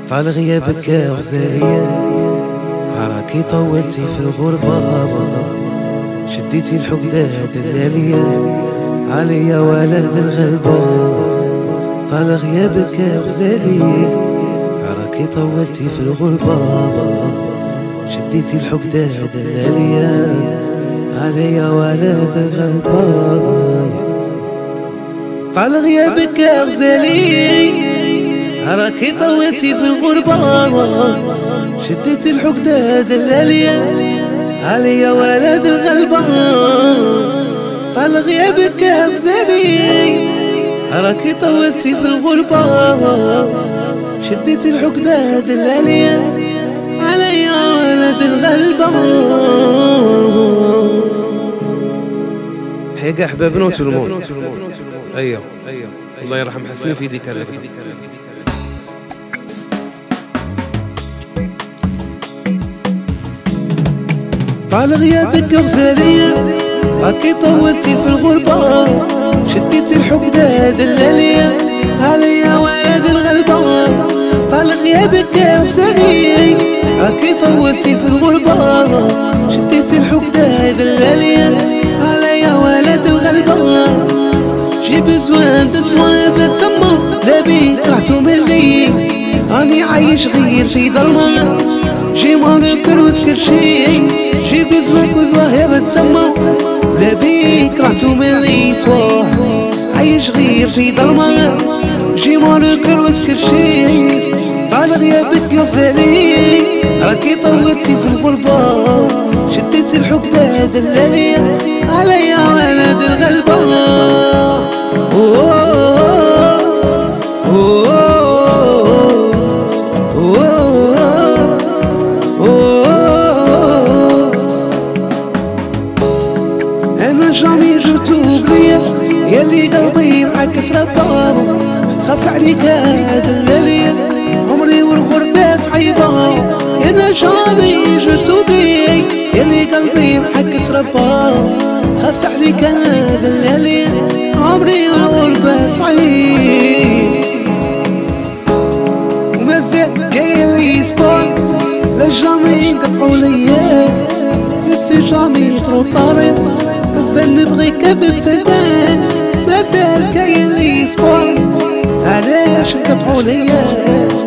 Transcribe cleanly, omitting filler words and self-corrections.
طال غيابك يا غزالية، راكي طولتي في الغربة، شديتي الحقدة دلالية عليا ولد الغلبة. طال غيابك يا غزالية، راكي طولتي في الغربة، شديتي الحقدة دلالية عليا ولد الغلبة. طال غيابك يا غزالية، راكي طولتي في الغربة، شديتي الحقدة دلالية عليا ولد الغلبة. طال غيابك يا غزالي، راكي طولتي في الغربة، شديتي الحقدة دلالية عليا ولد الغلبة. حيقة أحبابنا وتلمون. أيوه الله يرحم حسين في ديك الركضة. طال غيابك غزالية، راكي طولتي في الغربة، شديتي الحقدة دلالية عليا ولد الغلبة. طال غيابك يا غزالية، راكي طولتي في الغربة، شديتي الحقدة دلالية عليا ولد الغلبة. جي بزوان دو توا بتسمى لا بيك رحتو مني، راني عايش غير في ظلمة، جي مونكر وتكرشي. جي بزوان كل وهي بتسمى لا بيك رحتو مني، توا عايش غير في ظلمة، جي مونكر وتكرشي. طال غيابك يا غزالي، راكي طولتي في الغربة، شديتي الحقدة دلالية عليا ولد الغلبة. أنا جامي جو توبلي، ياللي قلبي معاك تربى، خاف عليك دلالية عمري والغربة صعيبة. أنا جامي جو توبلي، ياللي قلبي معاك تربى، خاف عليك دلالية عمري والغربة صعيب. ومازال جايلي سبورت لا جامي نقطعو ليا، انت جامي تروح طريق، مازال نبغيك بالتمام. مازال جايلي سبورت علاش نقطعو ليا،